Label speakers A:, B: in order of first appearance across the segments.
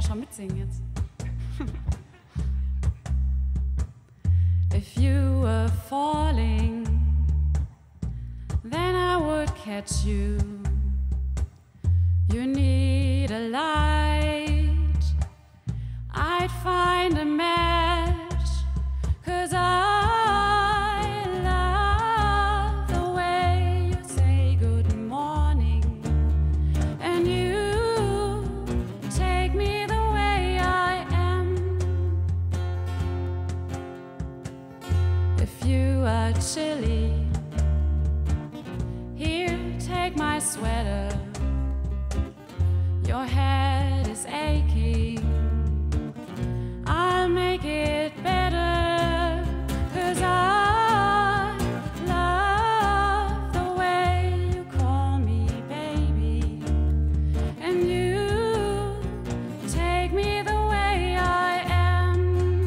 A: ja schon mitsingen jetzt. If you were falling, then I would catch you. You need a light, I'd find a match, 'cause I love the way you say good morning, and you take me the way I am. If you are chilly, here, take my sweater. Your head is aching, I'll make it better, 'cause I love the way you call me baby, and you take me the way I am.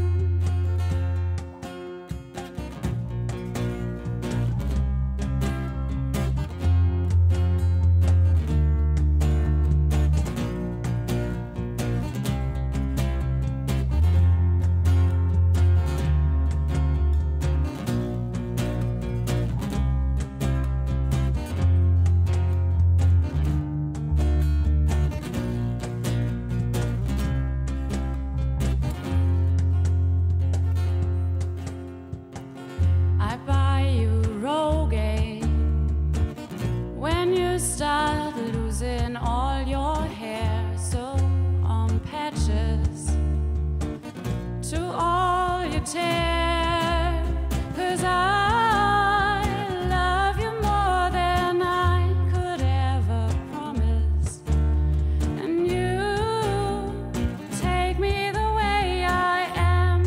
A: I buy you Rogaine when you start losing all your hair, so on patches to all you tear, 'cause I love you more than I could ever promise, and you take me the way I am.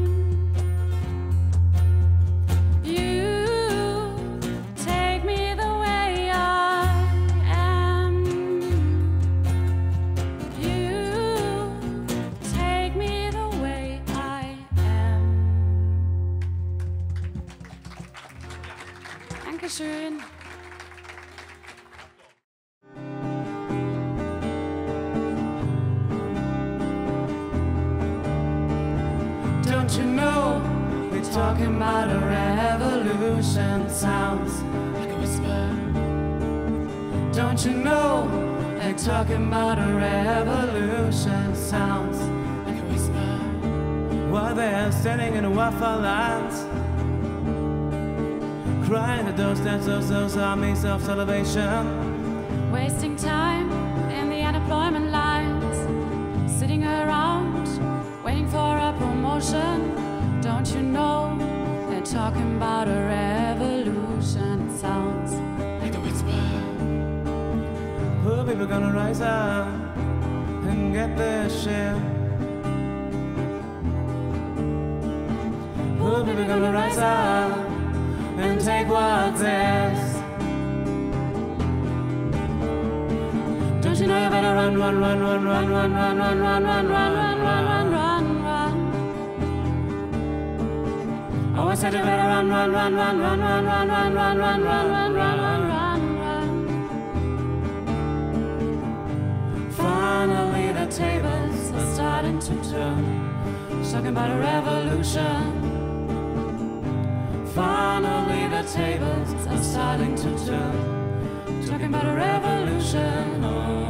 A: You take me the way I am. You take me the way I am. Dankeschön. Don't you know we're talking about a revolution? Sounds like a whisper. Don't you know they're talking about a revolution? Sounds like a whisper.
B: While they're standing in the waffle lines, crying at those armies of salvation,
A: Wasting time in the unemployment lines, sitting around waiting for a promotion. Don't you know they're talking about a revolution? It sounds like a whisper.
B: poor people gonna rise up and get their share. Poor people gonna rise up and take what's theirs.
A: Don't you know you better run, run, run, run, run, run, run, run, run, run, run, run, run, run, run. Oh, I said you better run, run, run, run, run, run, run, run, run, run, run, run, run, run, run. Finally the tables are starting to turn. Talking about a revolution. Finally the tables are starting to turn. Talking about a revolution,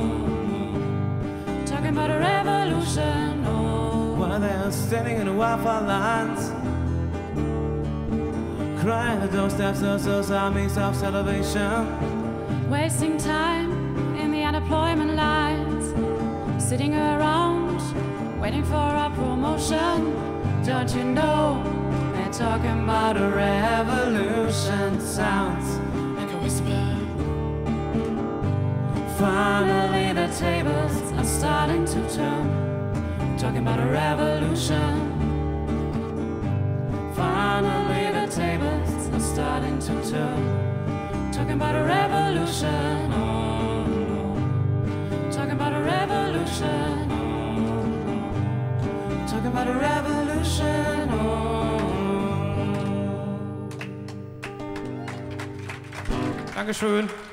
A: oh. Talking about a revolution, oh.
B: While they're standing in the waffle lines, crying at those steps, those armies of salvation,
A: Wasting time in the unemployment lines, sitting around waiting for a promotion. Don't you know they're talking about a revolution? Sounds like a whisper. Finally the tables are starting to turn. Talking about a revolution. Finally the tables are starting to turn. Talking about a revolution, oh. Talking about a revolution, oh. Talking about a revolution, oh.
B: Dankeschön.